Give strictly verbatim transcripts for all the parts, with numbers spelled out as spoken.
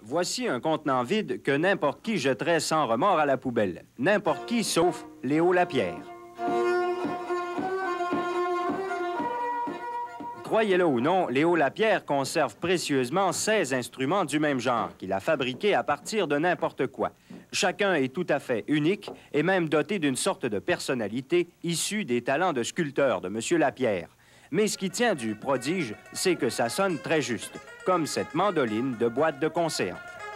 Voici un contenant vide que n'importe qui jetterait sans remords à la poubelle. N'importe qui, sauf Léo Lapierre. Croyez-le ou non, Léo Lapierre conserve précieusement seize instruments du même genre qu'il a fabriqués à partir de n'importe quoi. Chacun est tout à fait unique et même doté d'une sorte de personnalité issue des talents de sculpteur de M. Lapierre. Mais ce qui tient du prodige, c'est que ça sonne très juste, comme cette mandoline de boîte de concert.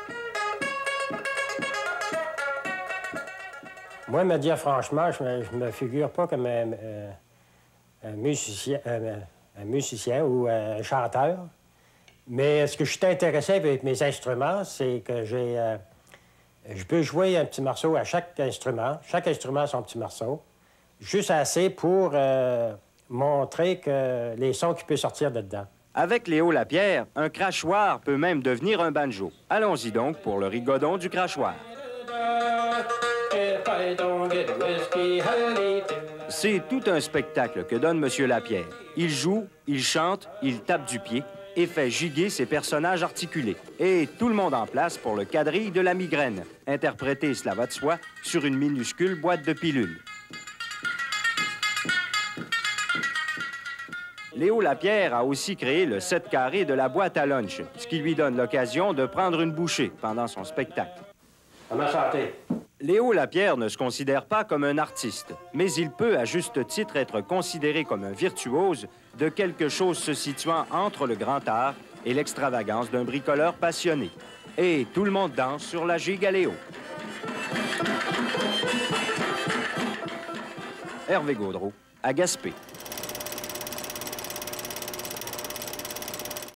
Moi, me dire franchement, je me, je me figure pas comme un, euh, un musicien... Euh, un musicien ou un chanteur. Mais ce que je suis intéressé avec mes instruments, c'est que j'ai... Euh, je peux jouer un petit morceau à chaque instrument. Chaque instrument a son petit morceau. Juste assez pour euh, montrer que les sons qui peuvent sortir de dedans. Avec Léo Lapierre, un crachoir peut même devenir un banjo. Allons-y donc pour le rigodon du crachoir. C'est tout un spectacle que donne M. Lapierre. Il joue, il chante, il tape du pied et fait giguer ses personnages articulés. Et tout le monde en place pour le quadrille de la migraine, interprété, cela va de soi, sur une minuscule boîte de pilules. Léo Lapierre a aussi créé le sept carré de la boîte à lunch, ce qui lui donne l'occasion de prendre une bouchée pendant son spectacle. À ma santé. Léo Lapierre ne se considère pas comme un artiste, mais il peut à juste titre être considéré comme un virtuose de quelque chose se situant entre le grand art et l'extravagance d'un bricoleur passionné. Et tout le monde danse sur la Gigaléo. Hervé Gaudreau, à Gaspé.